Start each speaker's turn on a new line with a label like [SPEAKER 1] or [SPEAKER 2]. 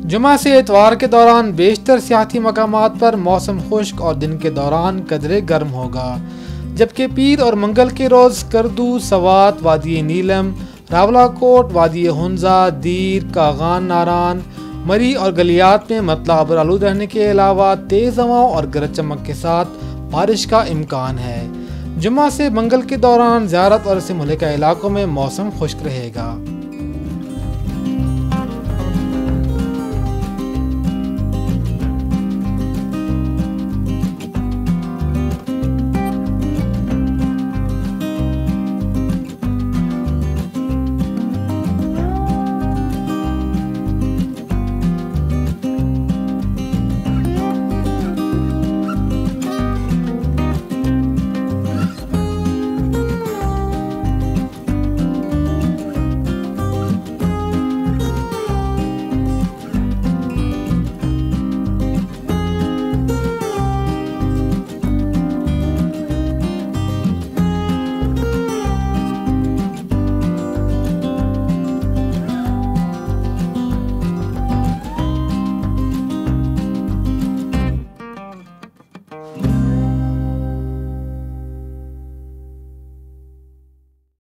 [SPEAKER 1] जुमा से इतवार के दौरान बेशतर सियाती मकामात पर मौसम खुश्क और दिन के दौरान कदरे गर्म होगा, जबकि पीर और मंगल के रोज़ करदू, सवात, वादी नीलम, रावलाकोट, वादी हुंजा, दीर, कागान नारान, मरी और गलियात में मतला आबरालूद रहने के अलावा तेज़ हवाओं और गरज चमक के साथ बारिश का इम्कान है। जुमा से मंगल के दौरान ज़ियारत और इससे मुल्का इलाकों में मौसम खुश्क रहेगा।